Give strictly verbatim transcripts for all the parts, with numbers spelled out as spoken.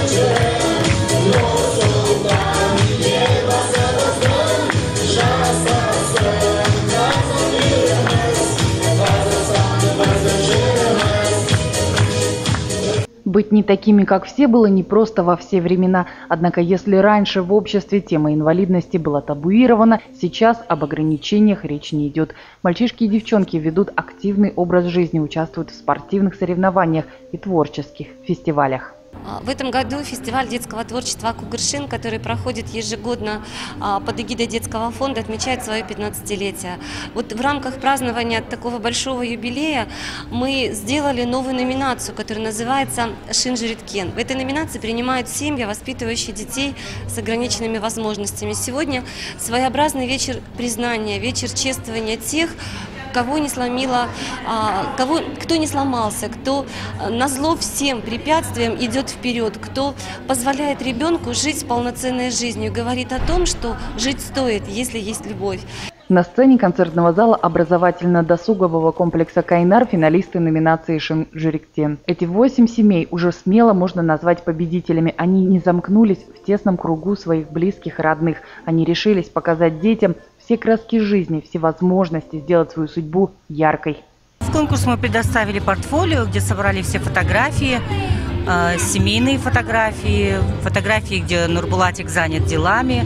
Быть не такими, как все, было непросто во все времена. Однако, если раньше в обществе тема инвалидности была табуирована, сейчас об ограничениях речь не идет. Мальчишки и девчонки ведут активный образ жизни, участвуют в спортивных соревнованиях и творческих фестивалях. В этом году фестиваль детского творчества «Кугыршин», который проходит ежегодно под эгидой детского фонда, отмечает свое пятнадцатилетие. Вот в рамках празднования такого большого юбилея мы сделали новую номинацию, которая называется «Шин Жириткен». В этой номинации принимают семьи, воспитывающие детей с ограниченными возможностями. Сегодня своеобразный вечер признания, вечер чествования тех, кого не сломило, кого, кто не сломался, кто назло всем препятствиям идет вперед, кто позволяет ребенку жить полноценной жизнью, говорит о том, что жить стоит, если есть любовь. На сцене концертного зала образовательно-досугового комплекса «Кайнар» финалисты номинации «Шин Жириткен». Эти восемь семей уже смело можно назвать победителями. Они не замкнулись в тесном кругу своих близких и родных. Они решились показать детям все краски жизни, все возможности сделать свою судьбу яркой. В конкурс мы предоставили портфолио, где собрали все фотографии, э, семейные фотографии, фотографии, где Нурбулатик занят делами,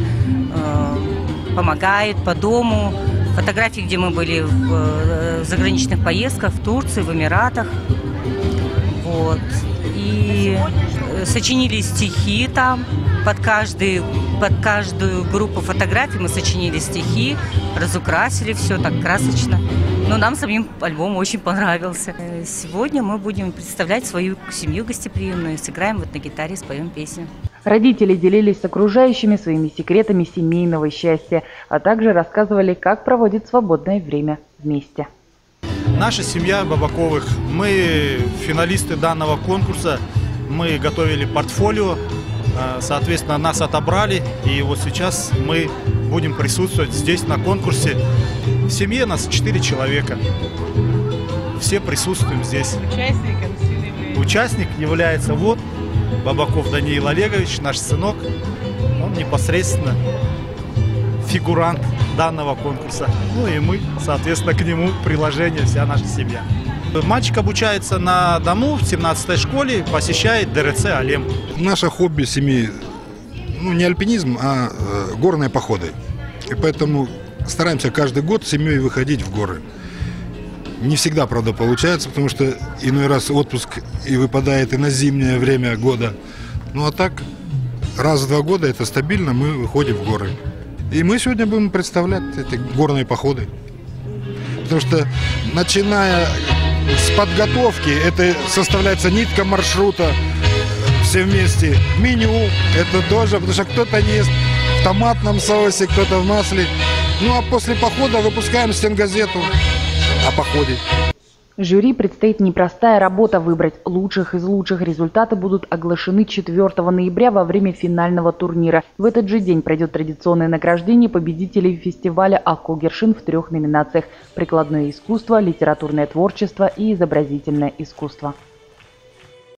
э, помогает по дому, фотографии, где мы были в э, заграничных поездках, в Турции, в Эмиратах. Вот. И сочинили стихи там, под, каждый, под каждую группу фотографий мы сочинили стихи, разукрасили все так красочно. Но нам самим альбом очень понравился. Сегодня мы будем представлять свою семью гостеприимную, сыграем вот на гитаре, споем песню. Родители делились с окружающими своими секретами семейного счастья, а также рассказывали, как проводят свободное время вместе. Наша семья Бабаковых, мы финалисты данного конкурса, мы готовили портфолио, соответственно, нас отобрали, и вот сейчас мы будем присутствовать здесь на конкурсе. В семье нас четыре человека, все присутствуем здесь. Участником Участник является вот Бабаков Даниил Олегович, наш сынок, он непосредственно фигурант данного конкурса. Ну и мы, соответственно, к нему приложение, вся наша семья. Мальчик обучается на дому в семнадцатой школе, посещает ДРЦ «Алем». Наше хобби семьи, ну не альпинизм, а э, горные походы. И поэтому стараемся каждый год с семьей выходить в горы. Не всегда, правда, получается, потому что иной раз отпуск и выпадает и на зимнее время года. Ну а так, раз в два года это стабильно, мы выходим в горы. И мы сегодня будем представлять эти горные походы. Потому что, начиная с подготовки, это составляется нитка маршрута, все вместе. Меню, это тоже, потому что кто-то ест в томатном соусе, кто-то в масле. Ну а после похода выпускаем стенгазету о походе. Жюри предстоит непростая работа выбрать лучших из лучших. Результаты будут оглашены четвёртого ноября во время финального турнира. В этот же день пройдет традиционное награждение победителей фестиваля «Кугыршин» в трех номинациях: прикладное искусство, литературное творчество и изобразительное искусство.